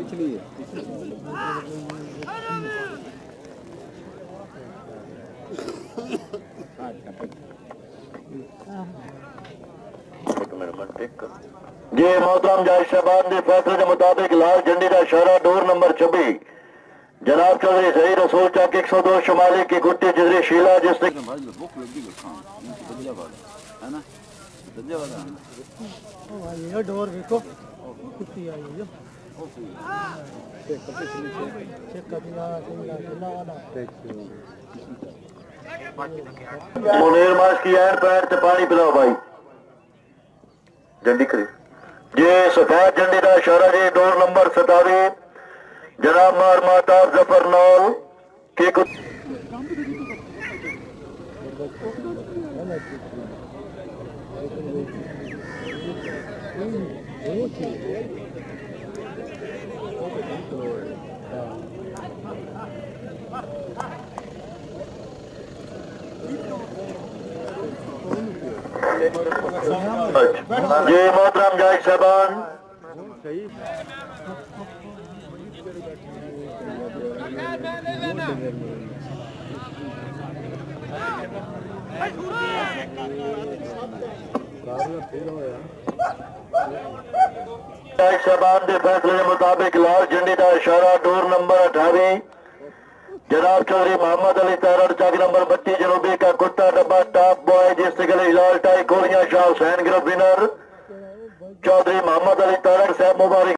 पिछली है। जी मोहतरम जज साहबान के फैसले के मुताबिक लाल झंडी का इशारा डोर नंबर 26 जनाब चौधरी सही रसूल चक 102 शुमाली की गुट्टी जिधरी शीला जिसने डोर देखो कितनी आई है मुनीर मास की एंड पैर से पानी पिलाओ भाई झंडी करे जी सफेद झंडी का इशारा जी डोर नंबर 27 जनाब मार माता जफर नौल की जी मोहतरम जज साहबान जज साहबान के फैसले के मुताबिक लाल झंडी का इशारा डोर नंबर 28 जनाब चौधरी मोहम्मद अली तैरड़ चक नंबर 32 जनूबी का कुत्ता डब्बा टॉप बॉय जिससे गले हिलाल टाई गोलियां शाह हुसैन गिरफ्त विनर चौधरी मोहम्मद अली तैरड़ साहब मुबारक।